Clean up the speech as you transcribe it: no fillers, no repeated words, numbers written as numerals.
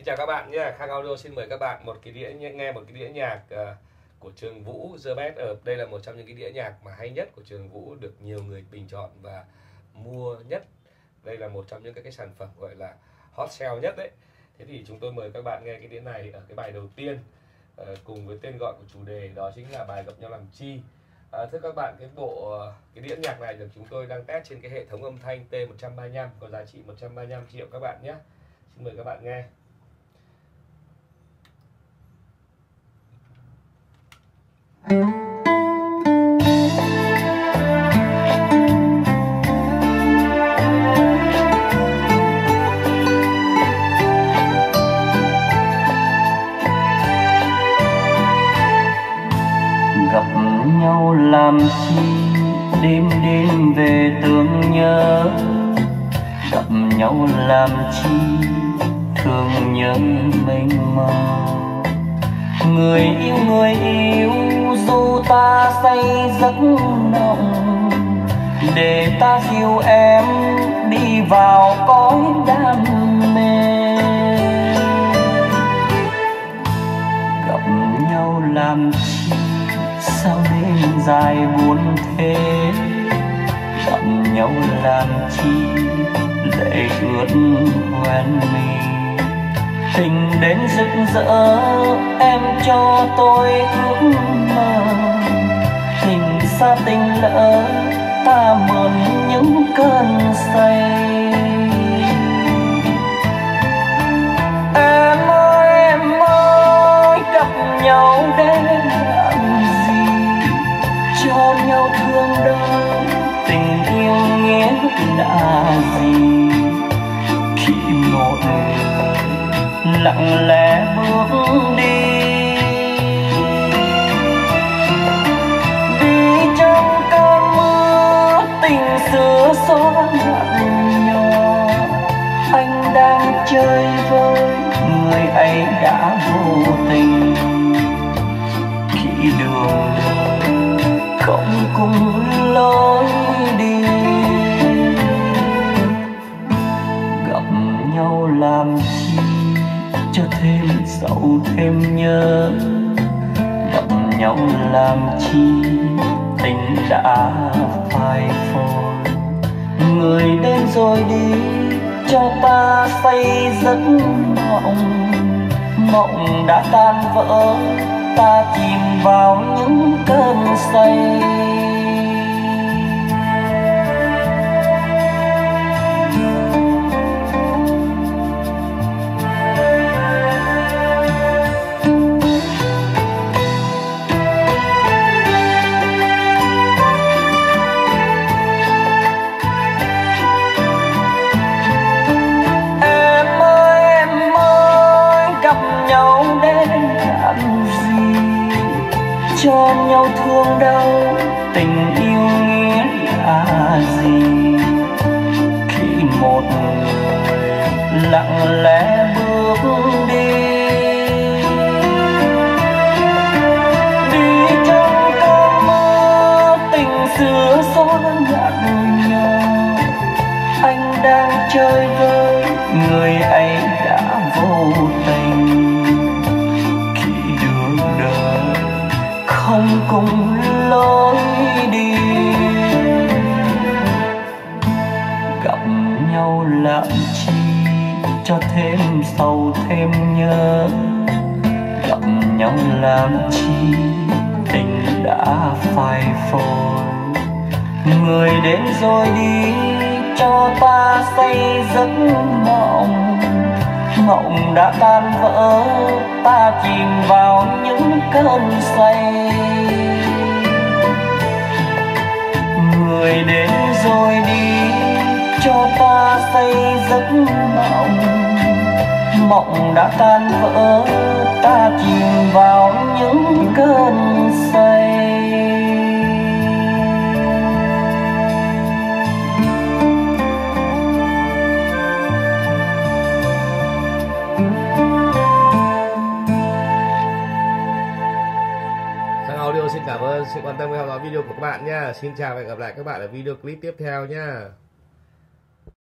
Xin chào các bạn nhé. Khang Audio xin mời các bạn nghe một cái đĩa nhạc của Trường Vũ The Best. Đây là một trong những cái đĩa nhạc mà hay nhất của Trường Vũ, được nhiều người bình chọn và mua nhất. Đây là một trong những cái sản phẩm gọi là hot sale nhất đấy. Thế thì chúng tôi mời các bạn nghe cái đĩa này ở cái bài đầu tiên, cùng với tên gọi của chủ đề, đó chính là bài Gặp Nhau Làm Chi. Thưa các bạn, cái đĩa nhạc này được chúng tôi đang test trên cái hệ thống âm thanh T135 có giá trị 135 triệu các bạn nhé. Xin mời các bạn nghe. Gặp nhau làm chi, đêm đêm về thương nhớ. Gặp nhau làm chi, thương nhớ mênh mông. Người yêu dù ta say giấc mộng, để ta dìu em đi vào cõi đam mê. Gặp nhau làm chi, sao đêm dài buồn thế. Gặp nhau làm chi, lệ ướt hoen mi. Tình đến rực rỡ, em cho tôi ước mơ. Tình xa tình lỡ, ta mượn những cơn say. Em ơi, gặp nhau để làm gì? Cho nhau thương đau, tình yêu nghĩa là gì? Khi một người lặng lẽ bước đi, đi trong cơn mưa tình xưa xóa nhạt nhòa. Anh đang chơi vơi, người ấy đã vô tình. Khi đường đời không cùng lối đi, gặp nhau làm chi cho thêm sầu thêm nhớ. Gặp nhau làm chi, tình đã phai phôi. Người đến rồi đi, cho ta say giấc mộng. Mộng đã tan vỡ, ta chìm vào những cơn say. Cho nhau thương đau, tình yêu nghĩa là gì? Khi một người lặng lẽ bước đi, đi trong cơn mưa tình xưa xóa nhạt nhòa. Anh đang chơi vơi, người ấy đã vô tình. Không cùng lối đi, gặp nhau làm chi cho thêm sầu thêm nhớ. Gặp nhau làm chi, tình đã phai phôi. Người đến rồi đi, cho ta say giấc mộng. Mộng đã tan vỡ, ta chìm vào những cơn say. Người đến rồi đi, cho ta say giấc mộng. Mộng đã tan vỡ, ta chìm vào những cơn say. Audio xin cảm ơn sự quan tâm theo dõi video của các bạn nha. Xin chào và hẹn gặp lại các bạn ở video clip tiếp theo nha.